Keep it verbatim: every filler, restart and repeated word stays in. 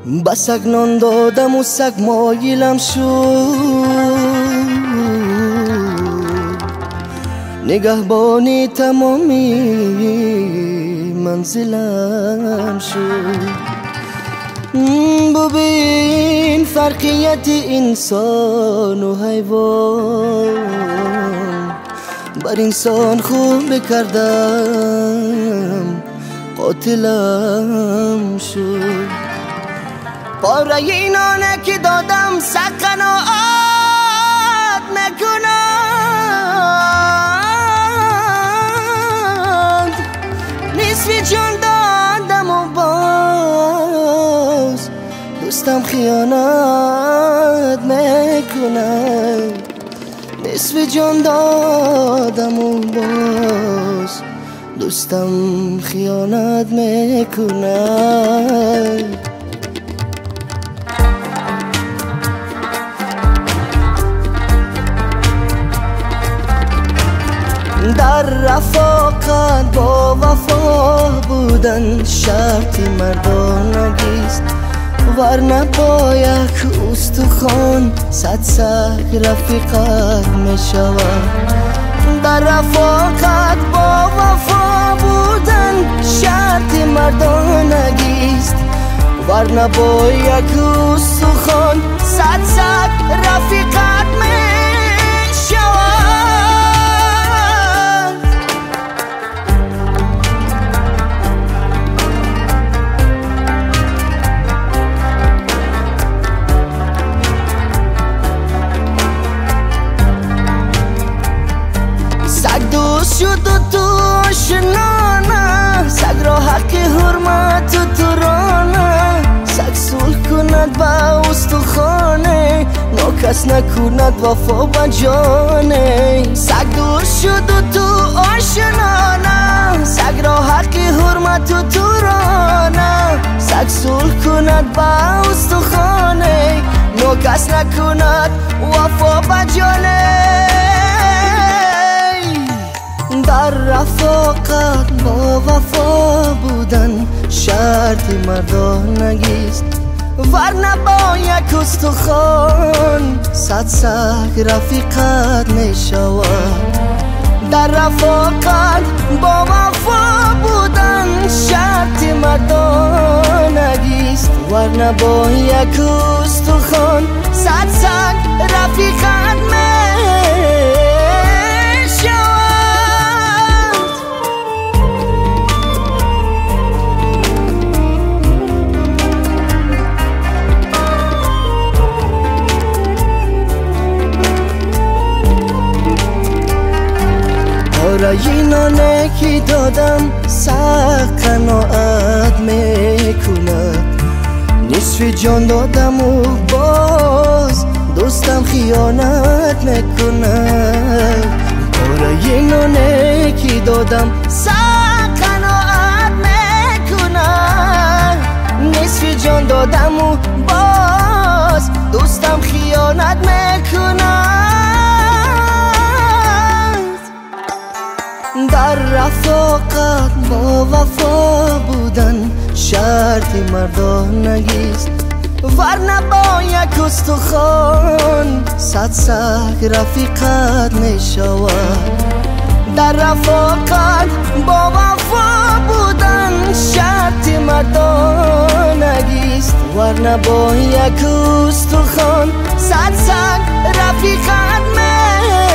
با سگ نان دادم و سگ مایلم شد، نگهبانی تمامی منزلم شد. ببین فرقیت انسان و حیوان، بر انسان خوب کردم قاتلم شد. پاره اینانه که دادم سگ قناعت نکنند، نصف جان دادم و باز دوستم خیانت میکند. نصف جان دادم و باز دوستم خیانت میکند. در رفاقت با وفا بودن شرط مردانگیست، ورنه با یک استخوان صد سگ رفیقت می شود. در رفاقت با وفا بودن شرط مردانگیست، ورنه با یک استخوان صد سگ رفیقت می شود. شد و تو آشنانه، سگ را حق حرمت و ترانه. سگ صلح کند با استخانه، ناکس نکند وفا با جانه. سگ دور شد و تو آشنانه، سگ را حق حرمت و ترانه. سگ صلح کند با استخانه، ناکس نکند وفا با جانه. در رفاقت با وفا بودن شرط مردانگیست، ورنه با یک استخوان صد سگ رفیقت می شود. در رفاقت با وفا بودن شرط مردانگیست، ورنه با یک استخوان صد سگ رفیقت می شود. اینانه که دادم سگ قناعت میکند. نصف جان دادم و باز دوستم خیانت میکند. کار اینانه که دادم سگ قناعت میکند. نصف جان دادم و باز دوستم خیانت میکند. در رفاقت با وفا بودن شرط مردانگیست، ورنه با یک استخوان صد سگ رفیقت می شود. در رفاقت با وفا بودن شرط مردانگیست، ورنه با یک استخوان صد سگ رفیقت می